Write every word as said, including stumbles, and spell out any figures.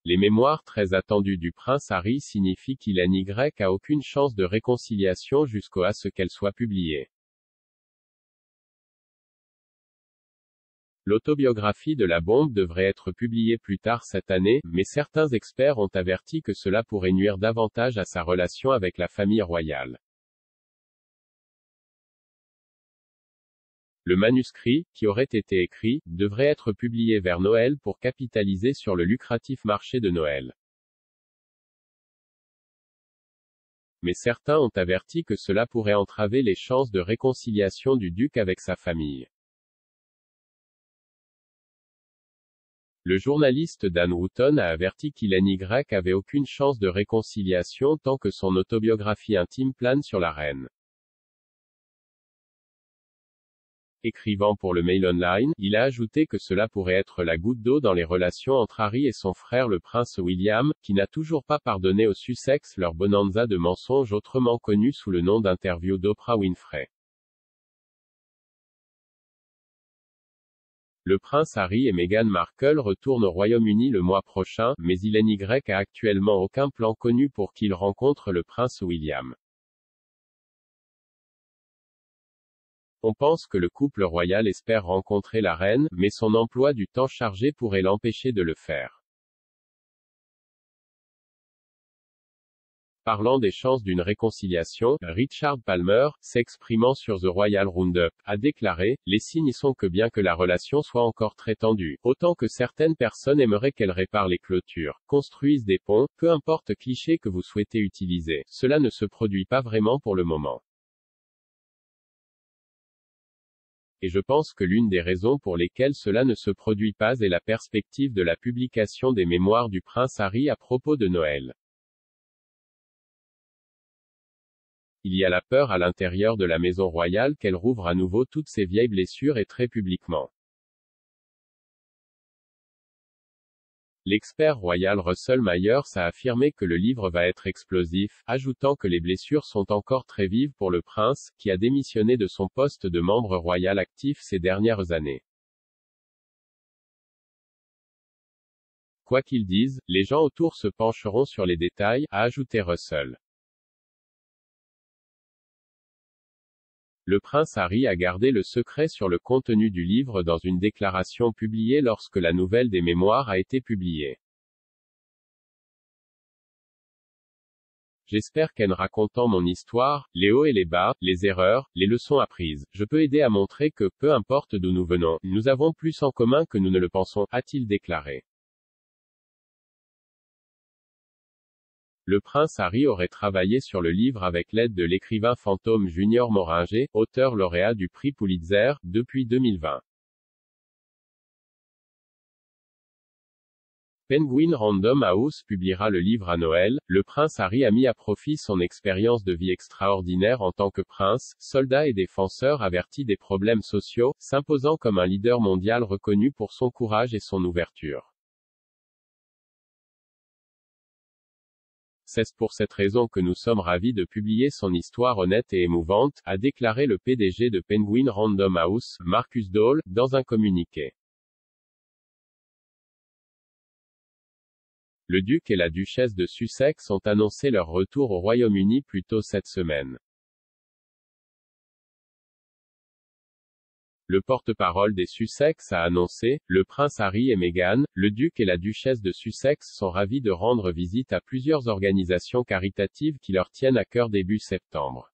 Les mémoires très attendues du prince Harry signifient qu'il n'y a aucune chance de réconciliation jusqu'à ce qu'elles soient publiées. L'autobiographie de la bombe devrait être publiée plus tard cette année, mais certains experts ont averti que cela pourrait nuire davantage à sa relation avec la famille royale. Le manuscrit, qui aurait été écrit, devrait être publié vers Noël pour capitaliser sur le lucratif marché de Noël. Mais certains ont averti que cela pourrait entraver les chances de réconciliation du duc avec sa famille. Le journaliste Dan Wootton a averti qu'il n'y avait aucune chance de réconciliation tant que son autobiographie intime plane sur la reine. Écrivant pour le Mail Online, il a ajouté que cela pourrait être la goutte d'eau dans les relations entre Harry et son frère le prince William, qui n'a toujours pas pardonné aux Sussex leur bonanza de mensonges autrement connu sous le nom d'interview d'Oprah Winfrey. Le prince Harry et Meghan Markle retournent au Royaume-Uni le mois prochain, mais il n'y a actuellement aucun plan connu pour qu'ils rencontrent le prince William. On pense que le couple royal espère rencontrer la reine, mais son emploi du temps chargé pourrait l'empêcher de le faire. Parlant des chances d'une réconciliation, Richard Palmer, s'exprimant sur The Royal Roundup, a déclaré « Les signes sont que bien que la relation soit encore très tendue, autant que certaines personnes aimeraient qu'elle répare les clôtures, construisent des ponts, peu importe cliché que vous souhaitez utiliser, cela ne se produit pas vraiment pour le moment. Et je pense que l'une des raisons pour lesquelles cela ne se produit pas est la perspective de la publication des mémoires du prince Harry à propos de Noël. Il y a la peur à l'intérieur de la maison royale qu'elle rouvre à nouveau toutes ses vieilles blessures et très publiquement. L'expert royal Russell Myers a affirmé que le livre va être explosif, ajoutant que les blessures sont encore très vives pour le prince, qui a démissionné de son poste de membre royal actif ces dernières années. Quoi qu'ils disent, les gens autour se pencheront sur les détails, a ajouté Russell. Le prince Harry a gardé le secret sur le contenu du livre dans une déclaration publiée lorsque la nouvelle des mémoires a été publiée. J'espère qu'en racontant mon histoire, les hauts et les bas, les erreurs, les leçons apprises, je peux aider à montrer que, peu importe d'où nous venons, nous avons plus en commun que nous ne le pensons, a-t-il déclaré. Le prince Harry aurait travaillé sur le livre avec l'aide de l'écrivain fantôme Junior Moringer, auteur lauréat du prix Pulitzer, depuis deux mille vingt. Penguin Random House publiera le livre à Noël. Le prince Harry a mis à profit son expérience de vie extraordinaire en tant que prince, soldat et défenseur averti des problèmes sociaux, s'imposant comme un leader mondial reconnu pour son courage et son ouverture. C'est pour cette raison que nous sommes ravis de publier son histoire honnête et émouvante, a déclaré le P D G de Penguin Random House, Marcus Dole, dans un communiqué. Le duc et la duchesse de Sussex ont annoncé leur retour au Royaume-Uni plus tôt cette semaine. Le porte-parole des Sussex a annoncé, le prince Harry et Meghan, le duc et la duchesse de Sussex sont ravis de rendre visite à plusieurs organisations caritatives qui leur tiennent à cœur début septembre.